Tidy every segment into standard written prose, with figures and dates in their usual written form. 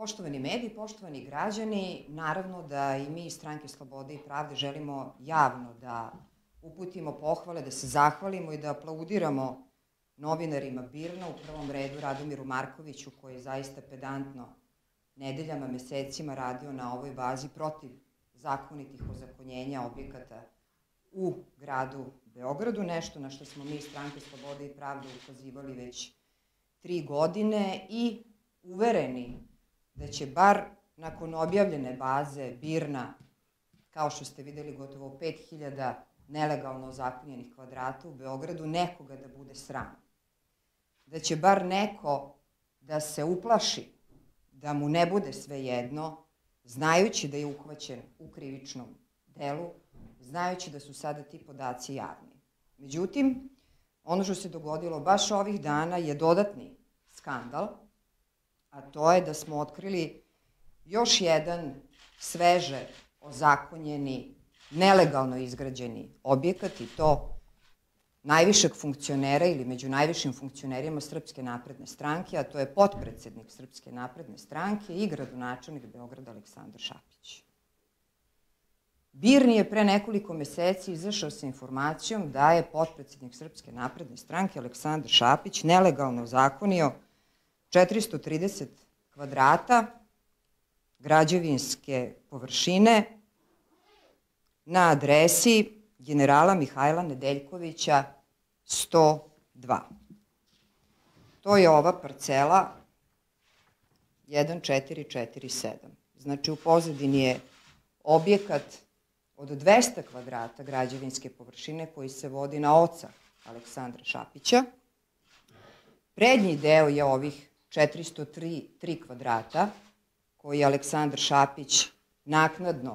Poštovani mediji, poštovani građani, naravno da i mi iz Stranke Slobode i pravde želimo javno da uputimo pohvale, da se zahvalimo i da aplaudiramo novinarima BIRN-a, u prvom redu Radomiru Markoviću, koji je zaista pedantno nedeljama, mesecima radio na ovoj bazi protiv zakonitih ozakonjenja objekata u gradu Beogradu, nešto na što smo mi iz Stranke Slobode i pravde ukazivali već 3 godine i uvereni da će bar nakon objavljene baze BIRN-a, kao što ste videli gotovo 5000 nelegalno ozakonjenih kvadrata u Beogradu, nekoga da bude sram. Da će bar neko da se uplaši, da mu ne bude svejedno, znajući da je uhvaćen u krivičnom delu, znajući da su sada ti podaci javni. Međutim, ono što se dogodilo baš ovih dana je dodatni skandal, a to je da smo otkrili još jedan sveže ozakonjeni, nelegalno izgrađeni objekat, i to najvišeg funkcionera ili među najvišim funkcionerima Srpske napredne stranke, a to je potpredsednik Srpske napredne stranke i gradonačelnik Beograda Aleksandar Šapić. BIRN je pre nekoliko meseci izašao sa informacijom da je potpredsednik Srpske napredne stranke Aleksandar Šapić nelegalno ozakonio 430 kvadrata građevinske površine na adresi generala Mihajla Nedeljkovića 102. To je ova parcela 1447. Znači, u pozadini je objekat od 200 kvadrata građevinske površine koji se vodi na oca Aleksandra Šapića. Prednji deo je ovih 403 kvadrata koji je Aleksandar Šapić naknadno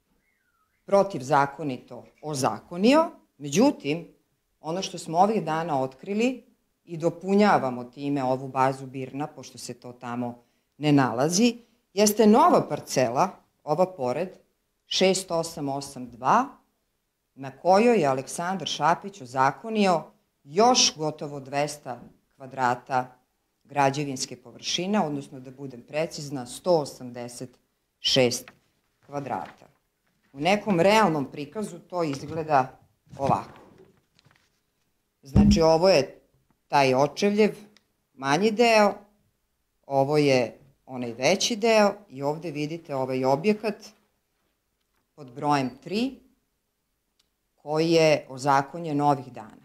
protivzakonito ozakonio. Međutim, ono što smo ovih dana otkrili i dopunjavamo time ovu bazu BIRN-a, pošto se to tamo ne nalazi, jeste nova parcela, ova pored, 6882, na kojoj je Aleksandar Šapić ozakonio još gotovo 200 kvadrata građevinske površine, odnosno, da budem precizna, 186 kvadrata. U nekom realnom prikazu to izgleda ovako. Znači, ovo je taj očevljev, manji deo, ovo je onaj veći deo i ovde vidite ovaj objekat pod brojem 3, koji je ozakonjen ovih dana.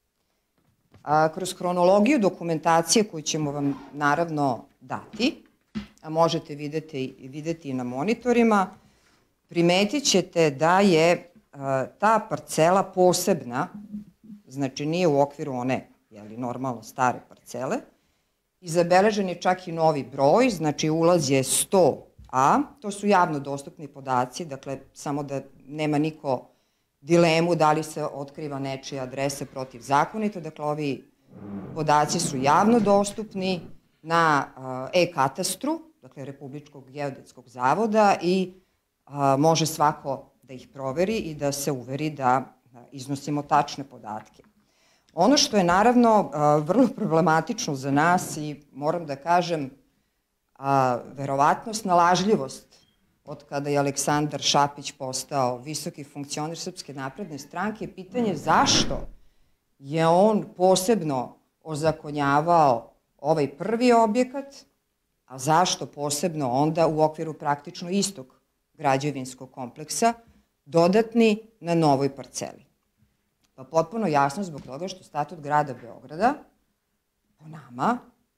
Kroz hronologiju dokumentacije koju ćemo vam naravno dati, a možete videti i na monitorima, primetit ćete da je ta parcela posebna, znači nije u okviru one normalno stare parcele, i zabeležen je čak i novi broj, znači ulaz je 100A, to su javno dostupni podaci, dakle samo da nema niko dilemu da li se otkriva nečija adresa protivzakonito, dakle ovi podaci su javno dostupni na e-katastru, dakle Republičkog geodetskog zavoda, i može svako da ih proveri i da se uveri da iznosimo tačne podatke. Ono što je naravno vrlo problematično za nas i moram da kažem verovatno snalažljivost od kada je Aleksandar Šapić postao visoki funkcioner Srpske napredne stranke, je pitanje zašto je on posebno ozakonjavao ovaj prvi objekat, a zašto posebno onda u okviru praktično istog građevinskog kompleksa dodatni na novoj parceli. Pa potpuno jasno zbog toga što Statut grada Beograda, po nama,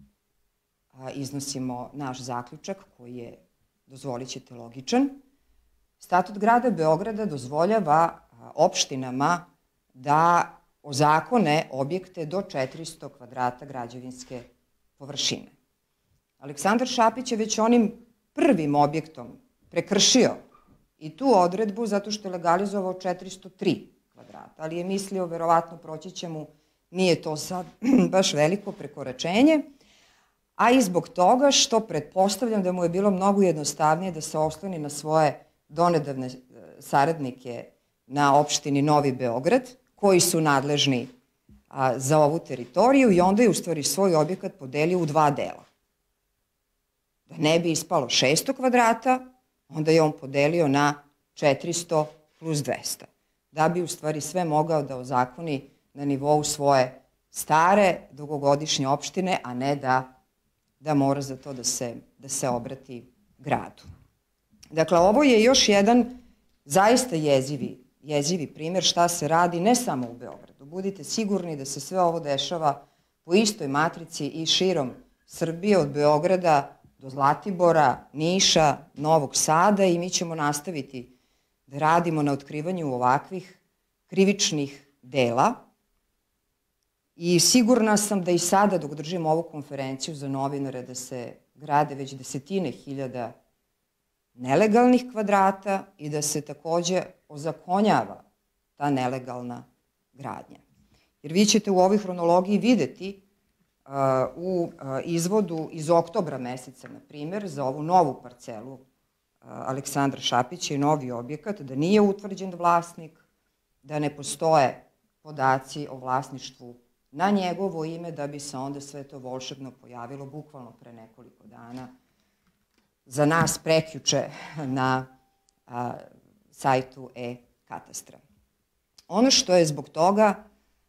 iznosimo naš zaključak koji je, dozvolit ćete, logičan. Statut grada Beograda dozvoljava opštinama da ozakone objekte do 400 kvadrata građevinske površine. Aleksandar Šapić je već onim prvim objektom prekršio i tu odredbu zato što je legalizovao 403 kvadrata, ali je mislio, verovatno proći će mu, nije to sad baš veliko prekoračenje, a i zbog toga što pretpostavljam da mu je bilo mnogo jednostavnije da se osloni na svoje donedavne saradnike na opštini Novi Beograd, koji su nadležni za ovu teritoriju, i onda je u stvari svoj objekat podelio u 2 dela. Da ne bi ispalo 600 kvadrata, onda je on podelio na 400 plus 200. Da bi u stvari sve mogao da ozakoni na nivou svoje stare, dugogodišnje opštine, a ne da mora za to da se obrati gradu. Dakle, ovo je još jedan zaista jezivi primjer šta se radi ne samo u Beogradu. Budite sigurni da se sve ovo dešava po istoj matrici i širom Srbije, od Beograda do Zlatibora, Niša, Novog Sada, i mi ćemo nastaviti da radimo na otkrivanju ovakvih krivičnih dela. I sigurna sam da i sada, dok držimo ovu konferenciju za novinare, da se grade već desetine hiljada nelegalnih kvadrata i da se takođe ozakonjava ta nelegalna gradnja. Jer vi ćete u ovoj hronologiji videti u izvodu iz oktobra meseca, na primjer, za ovu novu parcelu Aleksandra Šapića i novi objekat, da nije utvrđen vlasnik, da ne postoje podaci o vlasništvu na njegovo ime, da bi se onda sve to volšebno pojavilo bukvalno pre nekoliko dana, za nas prekjuče, na sajtu e-katastra. Ono što je zbog toga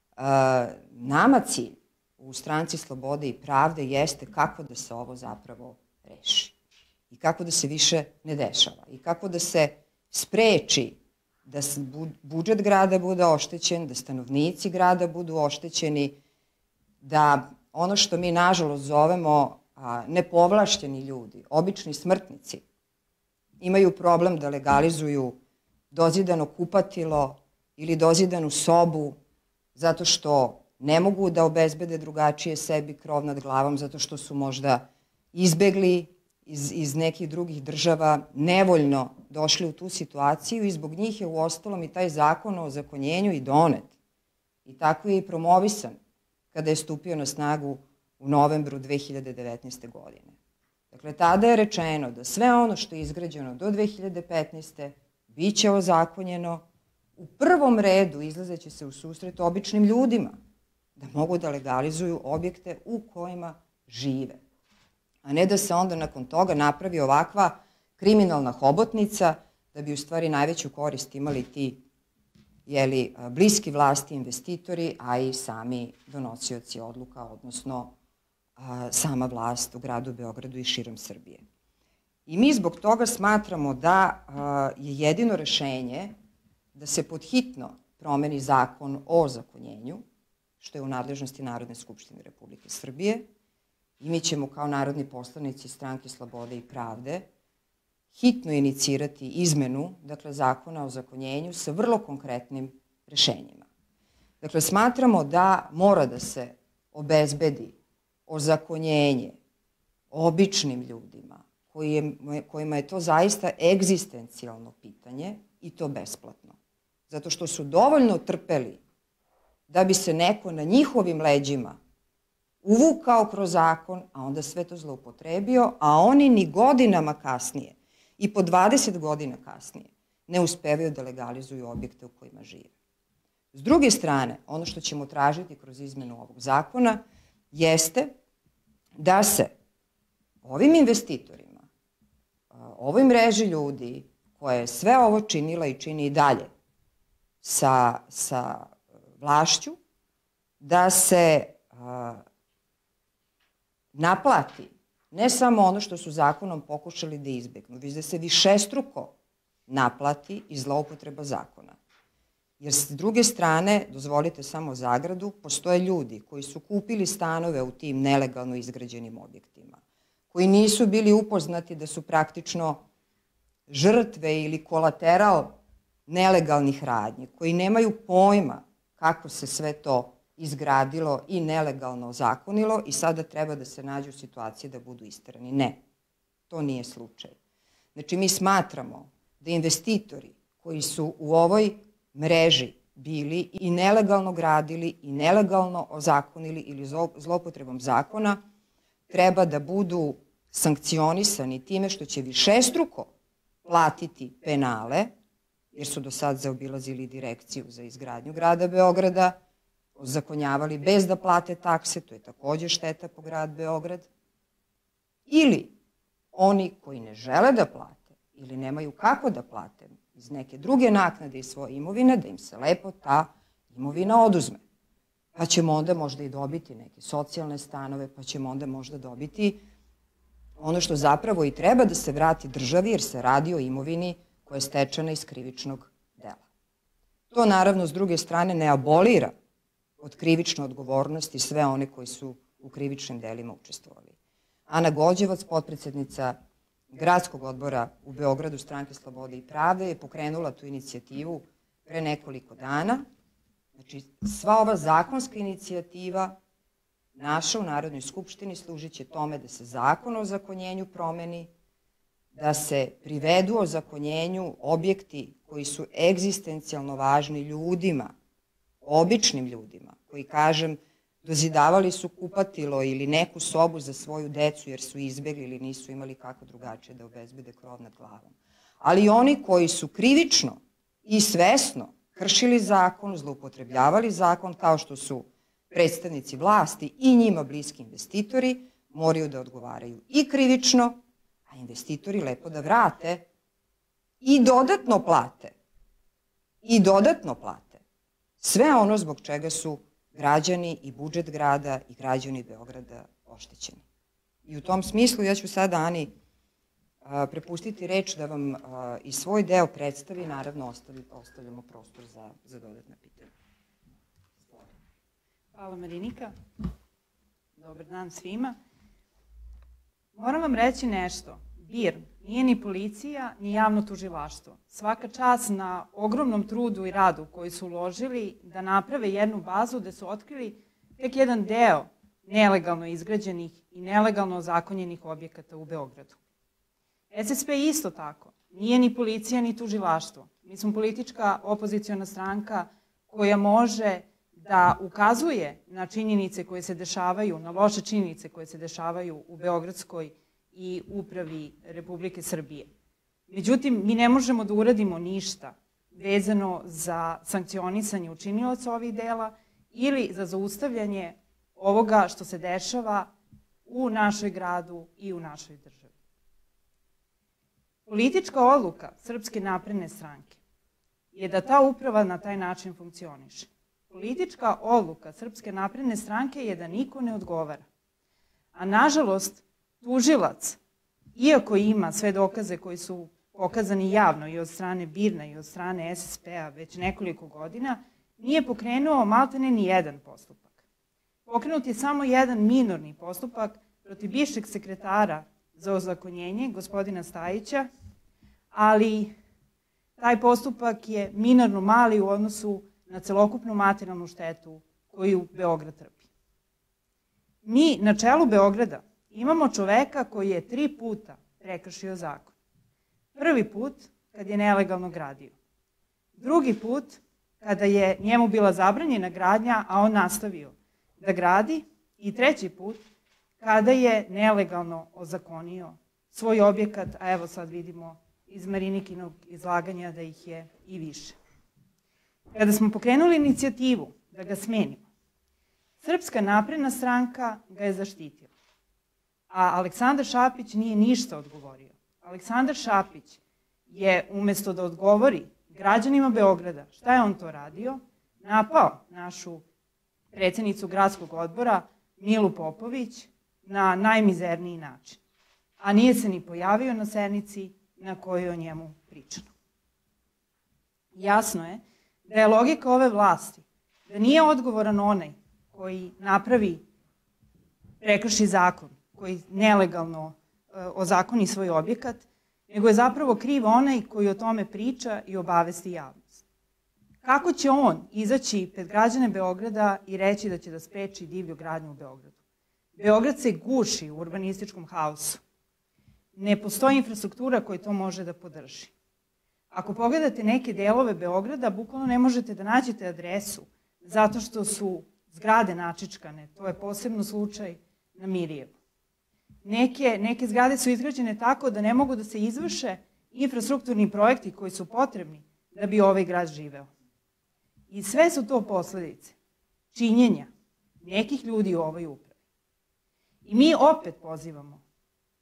nama cilj u Stranci slobode i pravde jeste kako da se ovo zapravo reši i kako da se više ne dešava i kako da se spreči da budžet grada bude oštećen, da stanovnici grada budu oštećeni, da ono što mi nažalost zovemo nepovlašćeni ljudi, obični smrtnici, imaju problem da legalizuju dozidano kupatilo ili dozidanu sobu zato što ne mogu da obezbede drugačije sebi krov nad glavom, zato što su možda izbegli iz nekih drugih država, nevoljno došli u tu situaciju, i zbog njih je uostalom i taj zakon o ozakonjenju i donet. I tako je i promovisan kada je stupio na snagu u novembru 2019. godine. Dakle, tada je rečeno da sve ono što je izgrađeno do 2015. biće ozakonjeno. U prvom redu izlazeće se u susret običnim ljudima da mogu da legalizuju objekte u kojima žive, a ne da se onda nakon toga napravi ovakva kriminalna hobotnica da bi u stvari najveću korist imali ti bliski vlasti investitori, a i sami donosioci odluka, odnosno sama vlast u gradu Beogradu i širom Srbije. I mi zbog toga smatramo da je jedino rešenje da se podhitno promeni zakon o ozakonjenju, što je u nadležnosti Narodne skupštine Republike Srbije, i mi ćemo kao narodni poslanici Stranke slobode i pravde hitno inicirati izmenu, dakle, zakona o ozakonjenju sa vrlo konkretnim rešenjima. Dakle, smatramo da mora da se obezbedi ozakonjenje običnim ljudima kojima je to zaista egzistencijalno pitanje, i to besplatno. Zato što su dovoljno trpeli da bi se neko na njihovim leđima uvukao kroz zakon, a onda sve to zloupotrebio, a oni ni godinama kasnije i po 20 godina kasnije ne uspevaju da legalizuju objekte u kojima žive. S druge strane, ono što ćemo tražiti kroz izmenu ovog zakona jeste da se ovim investitorima, ovoj mreži ljudi koja je sve ovo činila i čini i dalje sa vlašću, da se naplati ne samo ono što su zakonom pokušali da izbegnu, već da se višestruko naplati i zloupotreba zakona. Jer s druge strane, dozvolite samo zagradu, postoje ljudi koji su kupili stanove u tim nelegalno izgrađenim objektima, koji nisu bili upoznati da su praktično žrtve ili kolateral nelegalnih radnji, koji nemaju pojma kako se sve to izgradilo i nelegalno ozakonilo i sada treba da se nađu u situaciji da budu isterani. Ne, to nije slučaj. Znači, mi smatramo da investitori koji su u ovoj mreži bili i nelegalno gradili i nelegalno ozakonili ili zloupotrebom zakona treba da budu sankcionisani time što će višestruko platiti penale, jer su do sad zaobilazili direkciju za izgradnju grada Beograda, ozakonjavali bez da plate takse, to je takođe šteta po grad Beograd, ili Oni koji ne žele da plate ili nemaju kako da plate iz neke druge naknade iz svoje imovine, da im se lepo ta imovina oduzme. Pa ćemo onda možda i dobiti neke socijalne stanove, pa ćemo onda možda dobiti ono što zapravo i treba da se vrati državi, jer se radi o imovini koja je stečena iz krivičnog dela. To naravno s druge strane ne abolira od krivične odgovornosti sve one koji su u krivičnim delima učestvovali. Ana Gođevac, potpredsednica Gradskog odbora u Beogradu Stranke slobode i pravde, je pokrenula tu inicijativu pre nekoliko dana. Znači, sva ova zakonska inicijativa naša u Narodnoj skupštini služit će tome da se zakon o ozakonjenju promeni, da se privedu o ozakonjenju objekti koji su egzistencijalno važni ljudima, običnim ljudima, koji, kažem, dozidavali su kupatilo ili neku sobu za svoju decu jer su izbegli ili nisu imali kako drugačije da obezbede krov nad glavom. Ali oni koji su krivično i svesno kršili zakon, zloupotrebljavali zakon, kao što su predstavnici vlasti i njima bliski investitori, moraju da odgovaraju i krivično, a investitori lepo da vrate i dodatno plate. I dodatno plate sve ono zbog čega su građani i budžet grada i građani Beograda oštećeni. I u tom smislu ja ću sada Ani prepustiti reč da vam i svoj deo predstavi, naravno ostavljamo prostor za dodatna pitanja. Hvala Marinika. Dobar dan svima. Moram vam reći nešto. BIRN nije ni policija, ni javno tužilaštvo. Svaka čast na ogromnom trudu i radu koji su uložili da naprave jednu bazu gde su otkrili tek jedan deo nelegalno izgrađenih i nelegalno ozakonjenih objekata u Beogradu. SSP isto tako. Nije ni policija, ni tužilaštvo. Mi smo politička opoziciona stranka koja može da ukazuje na činjenice koje se dešavaju, na loše činjenice koje se dešavaju u Beogradskoj i upravi Republike Srbije. Međutim, mi ne možemo da uradimo ništa vezano za sankcionisanje učinilaca ovih dela ili za zaustavljanje ovoga što se dešava u našoj gradu i u našoj državi. Politička odluka Srpske napredne stranke je da ta uprava na taj način funkcioniše. Politička odluka Srpske napredne stranke je da niko ne odgovara. A nažalost, tužilac, iako ima sve dokaze koji su pokazani javno i od strane BIRN-a i od strane SSP-a već nekoliko godina, nije pokrenuo maltene ni jedan postupak. Pokrenut je samo jedan minorni postupak protiv bivšeg sekretara za ozakonjenje, gospodina Stajića, ali taj postupak je minorno mali u odnosu na celokupnu materijalnu štetu koju Beograd trpi. Mi na čelu Beograda imamo čoveka koji je 3 puta prekršio zakon. Prvi put kad je nelegalno gradio. Drugi put kada je njemu bila zabranjena gradnja, a on nastavio da gradi. I treći put kada je nelegalno ozakonio svoj objekat, a evo sad vidimo iz Marinikinog izlaganja da ih je i više. Kada smo pokrenuli inicijativu da ga smenimo, Srpska napredna stranka ga je zaštitila. A Aleksandar Šapić nije ništa odgovorio. Aleksandar Šapić je, umesto da odgovori građanima Beograda šta je on to radio, napao našu predsednicu Gradskog odbora, Milu Popović, na najmizerniji način. A nije se ni pojavio na sednici na kojoj je o njemu pričano. Jasno je da je logika ove vlasti da nije odgovoran onaj koji napravi, prekrši zakon, koji nelegalno ozakoni svoj objekat, nego je zapravo kriv onaj koji o tome priča i obavesti javnost. Kako će on izaći pred građane Beograda i reći da će da spreči divlju gradnju u Beogradu? Beograd se guši u urbanističkom haosu. Ne postoji infrastruktura koja to može da podrži. Ako pogledate neke delove Beograda, bukvalno ne možete da nađete adresu zato što su zgrade načičkane. To je posebno slučaj na Mirijevu. Neke zgrade su izgrađene tako da ne mogu da se izvrše infrastrukturni projekti koji su potrebni da bi ovaj grad živeo. I sve su to posledice činjenja nekih ljudi u ovoj upravi. I mi opet pozivamo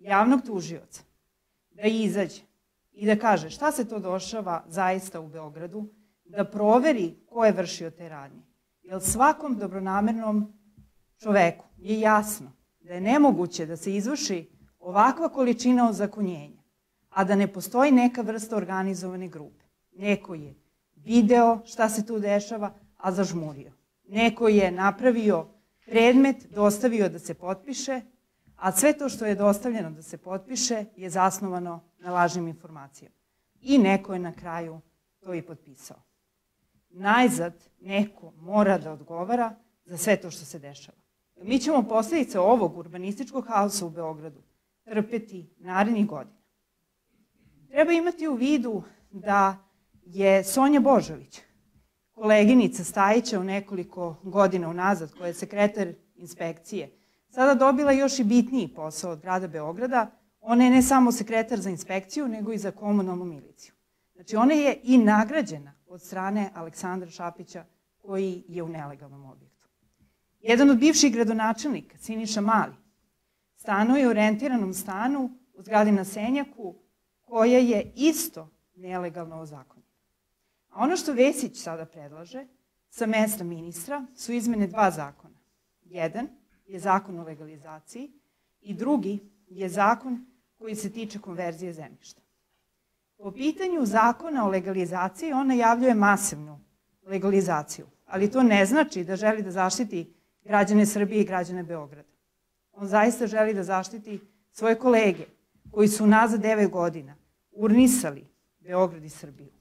javnog tužioca da izađe i da kaže šta se to dešava zaista u Beogradu, da proveri ko je vršio te radnje. Jer svakom dobronamernom čoveku je jasno da je nemoguće da se izvrši ovakva količina ozakonjenja, a da ne postoji neka vrsta organizovane grupe. Neko je video šta se tu dešava, a zažmurio. Neko je napravio predmet, dostavio da se potpiše, a sve to što je dostavljeno da se potpiše je zasnovano na lažnim informacijama. I neko je na kraju to i potpisao. Najzad neko mora da odgovara za sve to što se dešava. Mi ćemo posljedice ovog urbanističkog haosa u Beogradu trpeti narednih godina. Treba imati u vidu da je Sonja Božović, koleginica Stajića u nekoliko godina unazad, koja je sekretar inspekcije, sada dobila još i bitniji posao od grada Beograda. Ona je ne samo sekretar za inspekciju, nego i za komunalnu miliciju. Znači, ona je i nagrađena od strane Aleksandra Šapića, koji je u nelegalnom objektu. Jedan od bivših gradonačelnika, Siniša Mali, stanuje u rentiranom stanu u zgradi na Senjaku, koja je isto nelegalno ozakonjena. A ono što Vesić sada predlaže sa mesta ministra su izmene dva zakona. Jedan je zakon o legalizaciji i drugi je zakon koji se tiče konverzije zemljišta. Po pitanju zakona o legalizaciji on najavljuje masivnu legalizaciju, ali to ne znači da želi da zaštiti građane Srbije i građane Beograda. On zaista želi da zaštiti svoje kolege koji su nazad 9 godina urnisali Beograd i Srbiju.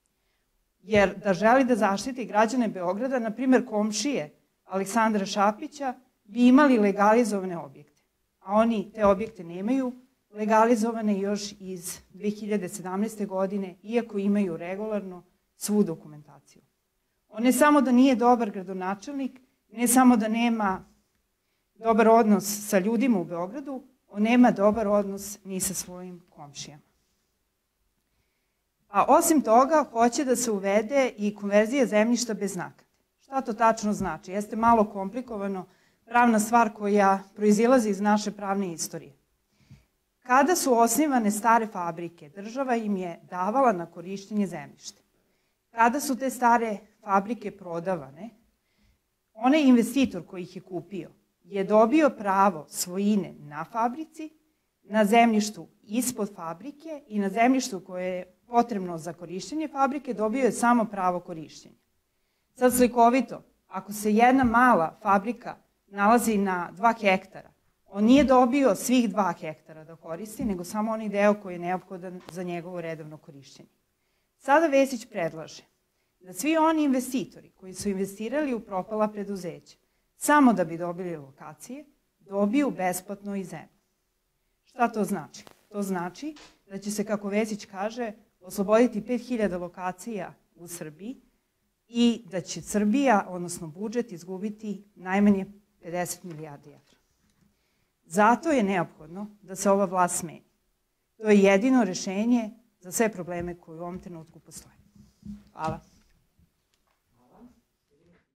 Jer da želi da zaštiti građane Beograda, na primjer komšije Aleksandra Šapića, bi imali legalizovane objekte. A oni te objekte nemaju legalizovane još iz 2017. godine, iako imaju regularno svu dokumentaciju. On ne samo da nije dobar gradonačelnik, ne samo da nema dobar odnos sa ljudima u Beogradu, on nema dobar odnos ni sa svojim komšijama. A osim toga, hoće da se uvede i konverzija zemljišta bez naknade. Šta to tačno znači? Jeste malo komplikovano, pravna stvar koja proizilazi iz naše pravne istorije. Kada su osnivane stare fabrike, država im je davala na korištenje zemljište. Kada su te stare fabrike prodavane, onaj investitor koji ih je kupio je dobio pravo svojine na fabrici, na zemljištu ispod fabrike i na zemljištu koje je potrebno za korištenje fabrike, dobio je samo pravo korištenja. Sad slikovito, ako se jedna mala fabrika nalazi na 2 hektara, on nije dobio svih 2 hektara da koristi, nego samo onaj deo koji je neophodan za njegovo redovno korištenje. Sada Vesić predlaže da svi oni investitori koji su investirali u propala preduzeća, samo da bi dobili lokacije, dobiju besplatno i zemlju. Šta to znači? To znači da će se, kako Vesić kaže, osloboditi 5000 lokacija u Srbiji i da će Srbija, odnosno budžet, izgubiti najmanje 50 milijardi evra. Zato je neophodno da se ova vlast smeni. To je jedino rešenje za sve probleme koji u ovom trenutku postoje. Hvala.